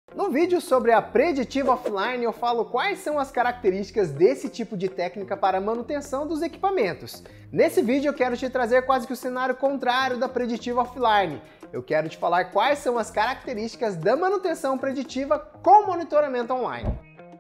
No vídeo sobre a Predictive Offline eu falo quais são as características desse tipo de técnica para a manutenção dos equipamentos. Nesse vídeo eu quero te trazer quase que o cenário contrário da Predictive Offline. Eu quero te falar quais são as características da manutenção preditiva com monitoramento online.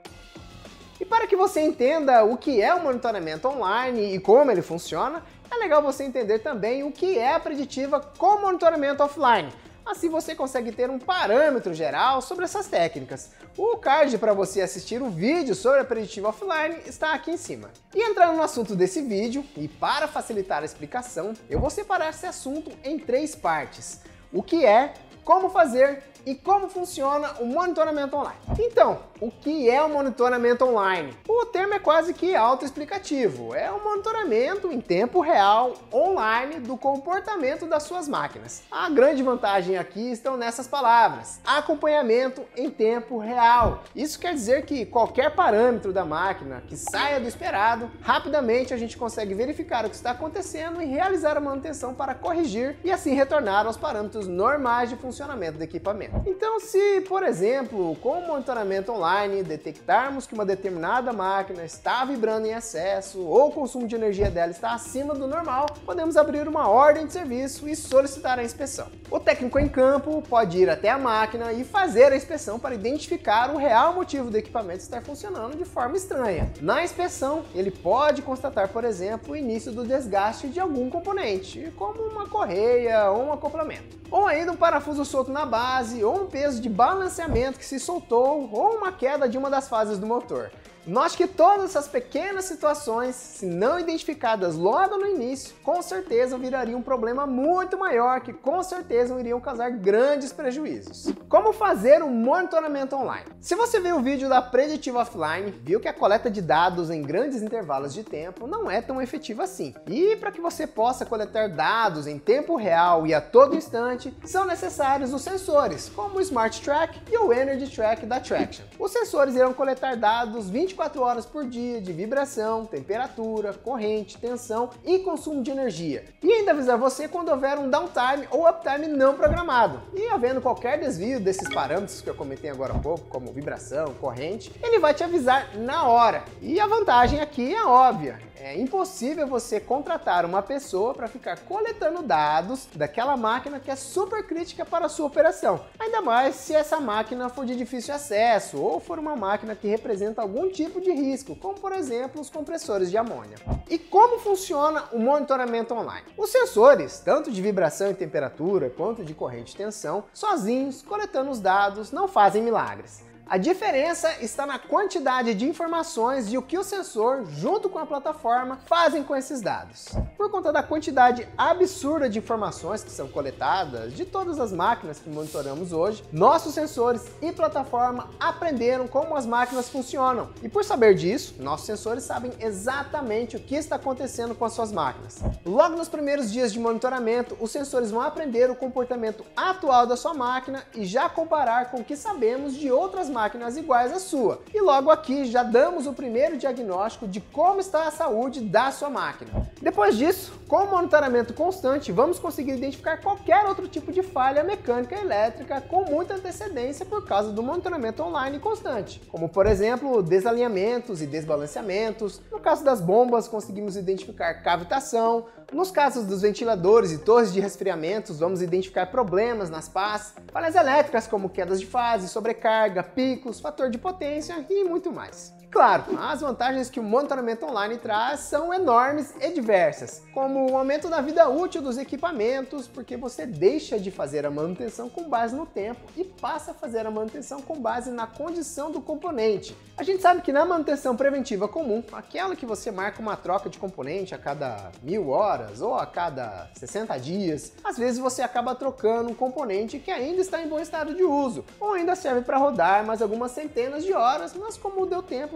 E para que você entenda o que é o monitoramento online e como ele funciona, é legal você entender também o que é a preditiva com monitoramento offline. Assim você consegue ter um parâmetro geral sobre essas técnicas. O card para você assistir o vídeo sobre a Predictive Offline está aqui em cima. E entrando no assunto desse vídeo, e para facilitar a explicação, eu vou separar esse assunto em 3 partes. O que é, como fazer e como funciona o monitoramento online. Então, o que é o monitoramento online? O termo é quase que autoexplicativo. É um monitoramento em tempo real, online, do comportamento das suas máquinas. A grande vantagem aqui estão nessas palavras: acompanhamento em tempo real. Isso quer dizer que qualquer parâmetro da máquina que saia do esperado, rapidamente a gente consegue verificar o que está acontecendo e realizar a manutenção para corrigir e assim retornar aos parâmetros normais de funcionamento do equipamento. Então, se, por exemplo, com o monitoramento online detectarmos que uma determinada máquina está vibrando em excesso ou o consumo de energia dela está acima do normal, podemos abrir uma ordem de serviço e solicitar a inspeção. O técnico em campo pode ir até a máquina e fazer a inspeção para identificar o real motivo do equipamento estar funcionando de forma estranha. Na inspeção, ele pode constatar, por exemplo, o início do desgaste de algum componente, como uma correia ou um acoplamento, ou ainda um parafuso solto na base, ou um peso de balanceamento que se soltou, ou uma queda de uma das fases do motor. Note que todas essas pequenas situações, se não identificadas logo no início, com certeza virariam um problema muito maior, que com certeza iriam causar grandes prejuízos. Como fazer um monitoramento online? Se você viu o vídeo da Predictive Offline, viu que a coleta de dados em grandes intervalos de tempo não é tão efetiva assim. E para que você possa coletar dados em tempo real e a todo instante, são necessários os sensores, como o Smart Track e o Energy Track da Traction. Os sensores irão coletar dados 24 horas por dia de vibração, temperatura, corrente, tensão e consumo de energia. E ainda avisar você quando houver um downtime ou uptime não programado. E havendo qualquer desvio desses parâmetros que eu comentei agora há pouco, como vibração, corrente, ele vai te avisar na hora. E a vantagem aqui é óbvia. É impossível você contratar uma pessoa para ficar coletando dados daquela máquina que é super crítica para a sua operação. Ainda mais se essa máquina for de difícil acesso ou for uma máquina que representa algum tipo de risco, como por exemplo os compressores de amônia. E como funciona o monitoramento online? Os sensores, tanto de vibração e temperatura quanto de corrente e tensão, sozinhos, coletando os dados, não fazem milagres. A diferença está na quantidade de informações e o que o sensor, junto com a plataforma, fazem com esses dados. Por conta da quantidade absurda de informações que são coletadas de todas as máquinas que monitoramos hoje, nossos sensores e plataforma aprenderam como as máquinas funcionam. E por saber disso, nossos sensores sabem exatamente o que está acontecendo com as suas máquinas. Logo nos primeiros dias de monitoramento, os sensores vão aprender o comportamento atual da sua máquina e já comparar com o que sabemos de outras máquinas iguais à sua. E logo aqui já damos o primeiro diagnóstico de como está a saúde da sua máquina. Depois disso, com o monitoramento constante, vamos conseguir identificar qualquer outro tipo de falha mecânica e elétrica com muita antecedência por causa do monitoramento online constante, como por exemplo desalinhamentos e desbalanceamentos. No caso das bombas, conseguimos identificar cavitação. Nos casos dos ventiladores e torres de resfriamentos, vamos identificar problemas nas pás, falhas elétricas como quedas de fase, sobrecarga, picos, fator de potência e muito mais. Claro, as vantagens que o monitoramento online traz são enormes e diversas, como o aumento da vida útil dos equipamentos, porque você deixa de fazer a manutenção com base no tempo e passa a fazer a manutenção com base na condição do componente. A gente sabe que na manutenção preventiva comum, aquela que você marca uma troca de componente a cada 1000 horas ou a cada 60 dias, às vezes você acaba trocando um componente que ainda está em bom estado de uso, ou ainda serve para rodar mais algumas centenas de horas, mas como deu tempo,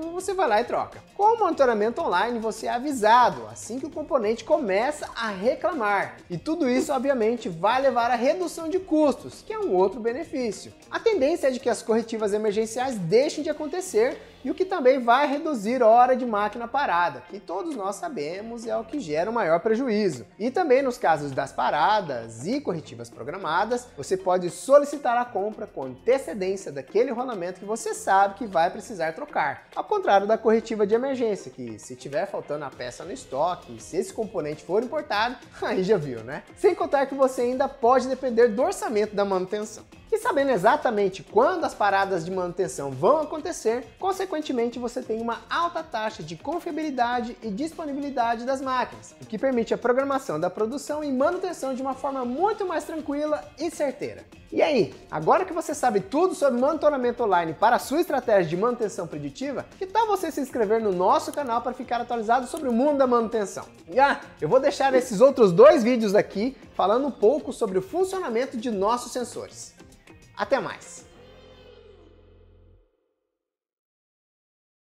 você vai lá e troca. Com o monitoramento online, você é avisado assim que o componente começa a reclamar. E tudo isso, obviamente, vai levar à redução de custos, que é um outro benefício. A tendência é de que as corretivas emergenciais deixem de acontecer, e o que também vai reduzir a hora de máquina parada, que todos nós sabemos é o que gera o maior prejuízo. E também nos casos das paradas e corretivas programadas, você pode solicitar a compra com antecedência daquele rolamento que você sabe que vai precisar trocar. Ao contrário da corretiva de emergência, que se tiver faltando a peça no estoque, se esse componente for importado, aí já viu, né? Sem contar que você ainda pode depender do orçamento da manutenção. E sabendo exatamente quando as paradas de manutenção vão acontecer, consequentemente você tem uma alta taxa de confiabilidade e disponibilidade das máquinas, o que permite a programação da produção e manutenção de uma forma muito mais tranquila e certeira. E aí, agora que você sabe tudo sobre monitoramento online para a sua estratégia de manutenção preditiva, que tal você se inscrever no nosso canal para ficar atualizado sobre o mundo da manutenção? E eu vou deixar esses outros 2 vídeos aqui falando um pouco sobre o funcionamento de nossos sensores. Até mais!